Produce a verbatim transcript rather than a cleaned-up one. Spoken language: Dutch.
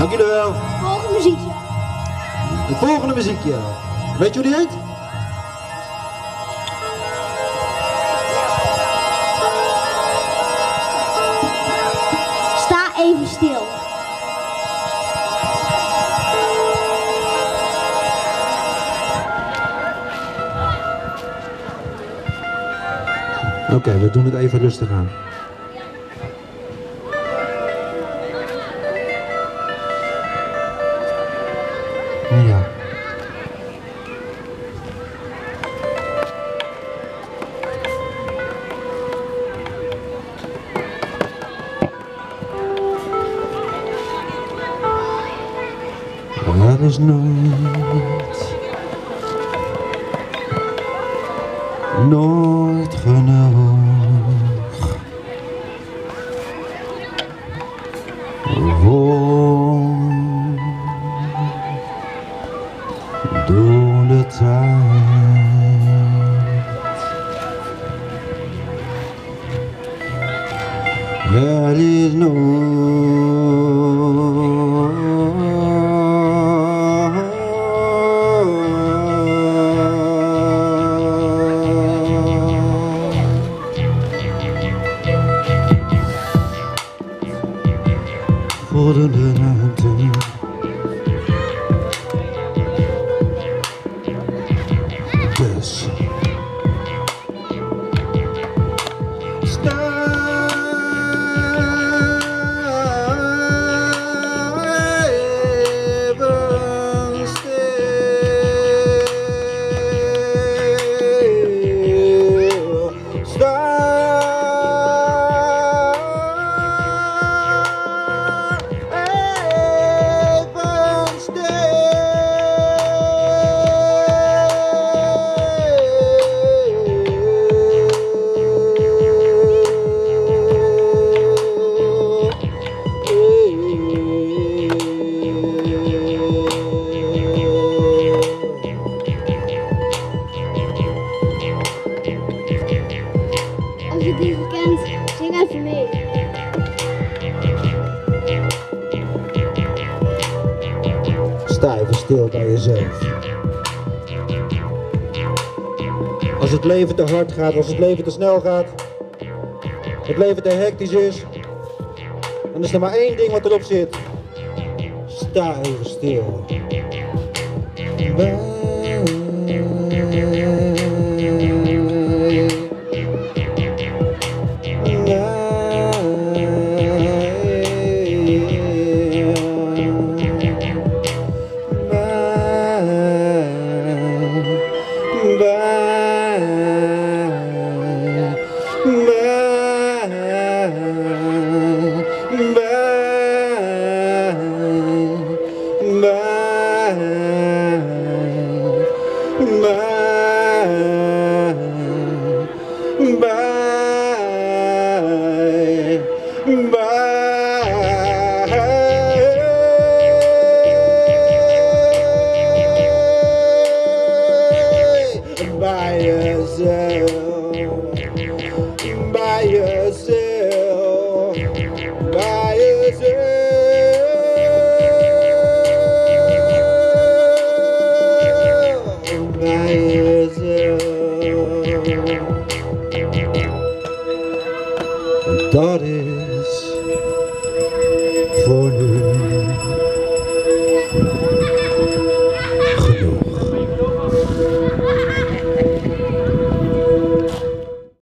Dank jullie wel. Volgende muziekje. Het volgende muziekje. Weet je hoe die heet? Sta even stil. Oké, okay, we doen het even rustig aan. Ja. Er is nooit, nooit genoeg. Gewoon door de tijd. Er is nooit. Voldoende ruimte. Dus sta even stil. Sta Als je die kent, zing even mee. Sta even stil bij jezelf. Als het leven te hard gaat, als het leven te snel gaat, het leven te hectisch is, dan is er maar één ding wat erop zit. Sta even stil. By yourself, by yourself, by yourself, by yourself. Dat is voor nu genoeg.